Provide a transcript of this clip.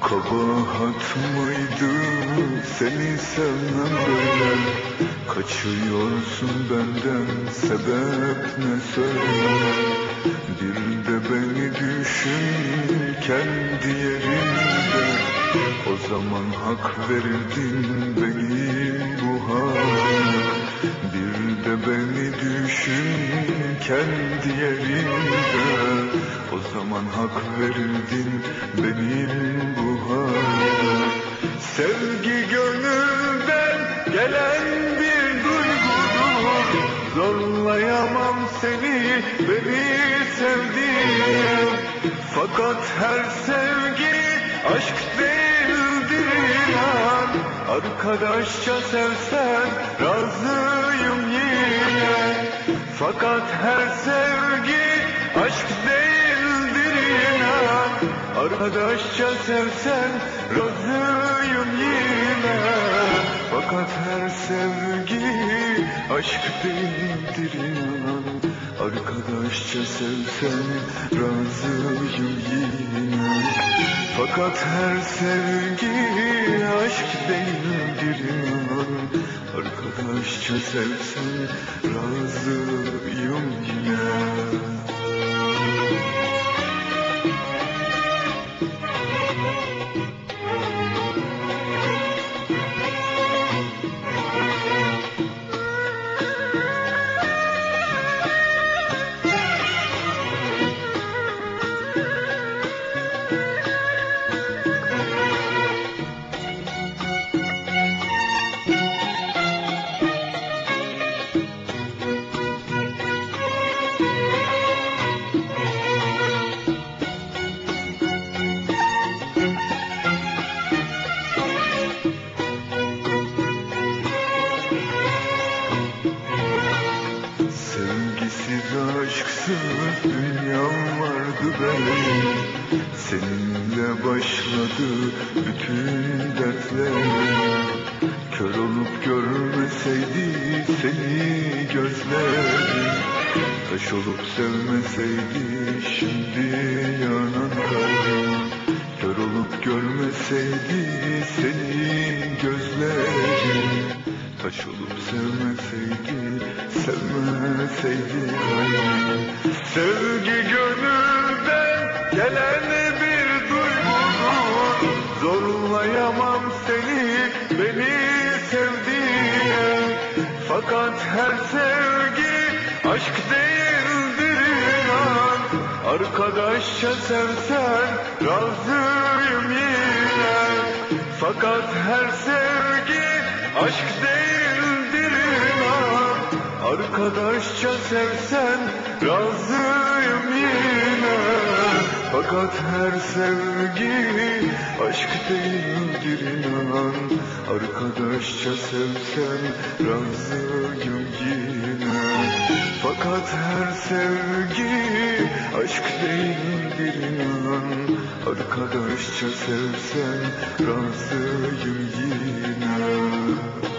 Kabahat mıydı seni sevmem böyle? Kaçıyorsun benden, sebep ne söyle? Bir de beni düşün kendi yerinde. O zaman hak verirdin benim bu haline. Bir de beni düşün kendi yerinde. O zaman hak verirdin benim bu haline. Sevgi gönülden gelen bir duygudur. Zorlayamam seni, beni sevdiğim. Fakat her sevgi aşk değildir inan. Arkadaşça sevsen razıyım yine. Fakat her sevgi aşk değildir inan. Arkadaşça sevsen razıyım yine. Fakat her sevgi aşk değildir inan. Arkadaşça sevsen razıyım yine. Fakat her sevgi aşk değildir inan. Arkadaşça sevsen razıyım yine. Aşksız dünyam vardı benim. Seninle başladı bütün dertlerim. Kör olup görmeseydi seni gözlerim. Taş olup sevmeseydi şimdi yanan kalbim. Kör olup görmeseydi seni gözlerim. Taş olup sevmeseydi, sevmeseydi kalbim. Sevgi gönülden gelen bir duygudur. Zorlayamam seni, beni sevdiğine. Fakat her sevgi aşk değildir inan. Arkadaşça sevsen razıyım yine. Fakat her sevgi aşk değildir inan. Arkadaşça sevsen razıyım yine. Fakat her sevgi aşk değildir inan. Arkadaşça sevsen razıyım yine. Fakat her sevgi aşk değildir inan. Arkadaşça sevsen razıyım yine.